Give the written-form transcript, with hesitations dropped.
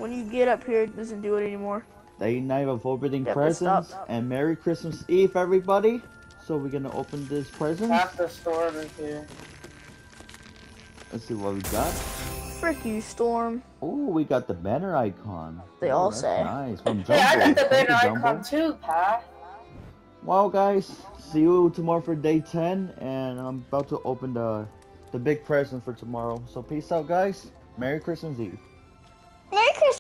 When you get up here, it doesn't do it anymore. Day night of opening Yep, it presents, stopped. and Merry Christmas Eve, everybody. So we're gonna open this present. Half the storm is here. Let's see what we got. Frick you, Storm. Oh, we got the banner icon. They Oh, all that's say. nice. From Jumbo. Hey, I got the Thank banner you, icon Jumbo. too, Pat. Well, guys, see you tomorrow for day 10, and I'm about to open the big present for tomorrow. So peace out, guys. Merry Christmas Eve. Merry Christmas.